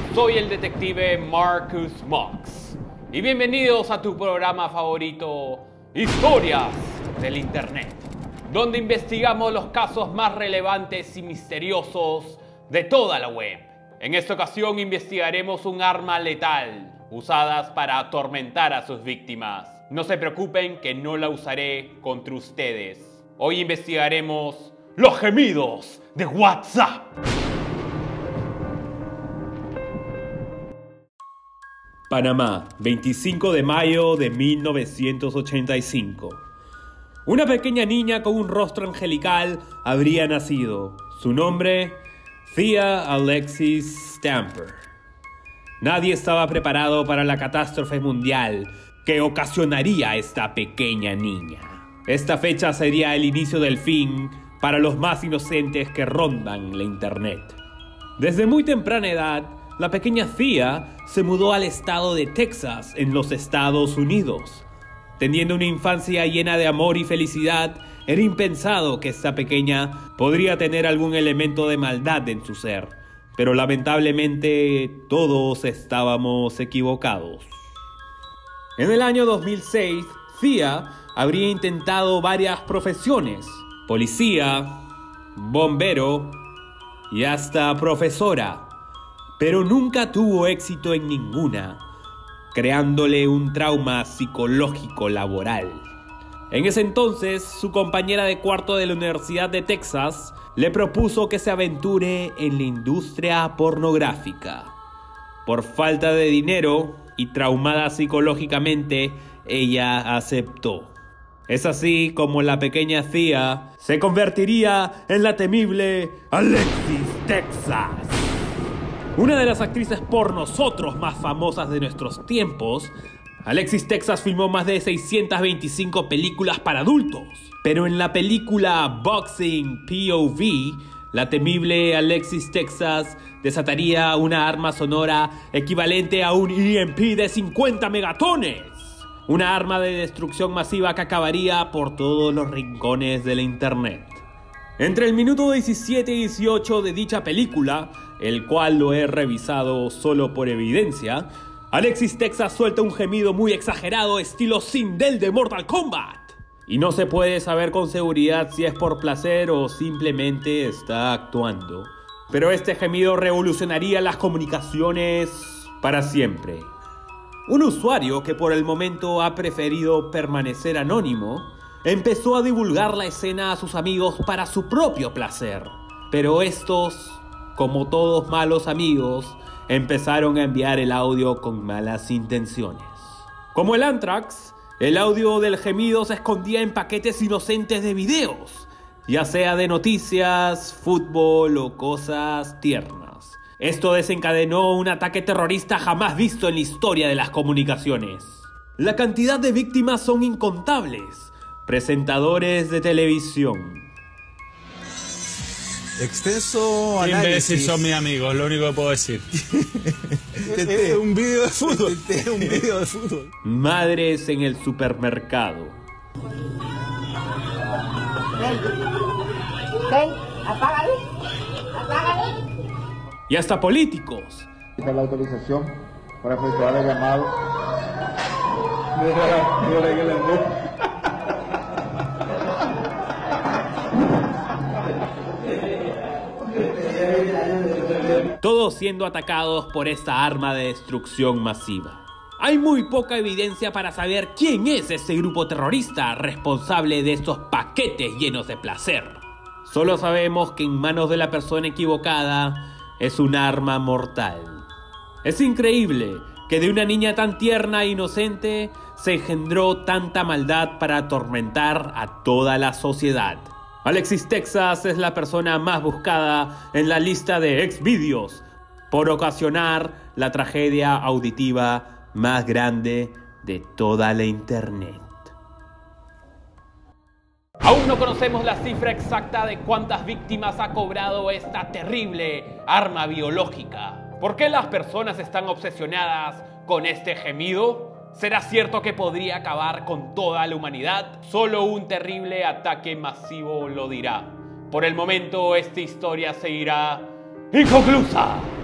soy el detective Marcus Mox y bienvenidos a tu programa favorito, Historias del Internet, donde investigamos los casos más relevantes y misteriosos de toda la web. En esta ocasión investigaremos un arma letal usada para atormentar a sus víctimas. No se preocupen que no la usaré contra ustedes. Hoy investigaremos los gemidos de WhatsApp. Panamá, 25 de mayo de 1985. Una pequeña niña con un rostro angelical habría nacido. Su nombre, Thea Alexis Stamper. Nadie estaba preparado para la catástrofe mundial que ocasionaría esta pequeña niña. Esta fecha sería el inicio del fin para los más inocentes que rondan la internet. Desde muy temprana edad, la pequeña Thea se mudó al estado de Texas, en los Estados Unidos. Teniendo una infancia llena de amor y felicidad, era impensado que esta pequeña podría tener algún elemento de maldad en su ser. Pero lamentablemente todos estábamos equivocados. En el año 2006, Thea habría intentado varias profesiones: policía, bombero y hasta profesora. Pero nunca tuvo éxito en ninguna, creándole un trauma psicológico laboral. En ese entonces, su compañera de cuarto de la Universidad de Texas le propuso que se aventure en la industria pornográfica. Por falta de dinero y traumada psicológicamente, ella aceptó. Es así como la pequeña Thea se convertiría en la temible Alexis Texas. Una de las actrices porno más famosas de nuestros tiempos, Alexis Texas filmó más de 625 películas para adultos. Pero en la película Boxing POV, la temible Alexis Texas desataría una arma sonora equivalente a un EMP de 50 megatones. Una arma de destrucción masiva que acabaría por todos los rincones de la internet. Entre el minuto 17 y 18 de dicha película, el cual lo he revisado solo por evidencia, Alexis Texas suelta un gemido muy exagerado estilo Sindel de Mortal Kombat. Y no se puede saber con seguridad si es por placer o simplemente está actuando. Pero este gemido revolucionaría las comunicaciones para siempre. Un usuario que por el momento ha preferido permanecer anónimo, empezó a divulgar la escena a sus amigos para su propio placer. Pero estos, como todos malos amigos, empezaron a enviar el audio con malas intenciones. Como el Anthrax, el audio del gemido se escondía en paquetes inocentes de videos, ya sea de noticias, fútbol o cosas tiernas. Esto desencadenó un ataque terrorista jamás visto en la historia de las comunicaciones. La cantidad de víctimas son incontables. Presentadores de televisión. Extenso análisis. Imbéciles son mis amigos, lo único que puedo decir. Es un video de fútbol. Es un video de fútbol. Madres en el supermercado. Ven, apágale. Apágale. Y hasta políticos. Esta es la autorización para efectuar el llamado. Todos siendo atacados por esta arma de destrucción masiva. Hay muy poca evidencia para saber quién es ese grupo terrorista responsable de estos paquetes llenos de placer. Solo sabemos que en manos de la persona equivocada es un arma mortal. Es increíble que de una niña tan tierna e inocente se engendró tanta maldad para atormentar a toda la sociedad. Alexis Texas es la persona más buscada en la lista de Xvideos por ocasionar la tragedia auditiva más grande de toda la internet. Aún no conocemos la cifra exacta de cuántas víctimas ha cobrado esta terrible arma biológica. ¿Por qué las personas están obsesionadas con este gemido? ¿Será cierto que podría acabar con toda la humanidad? Solo un terrible ataque masivo lo dirá. Por el momento, esta historia seguirá inconclusa.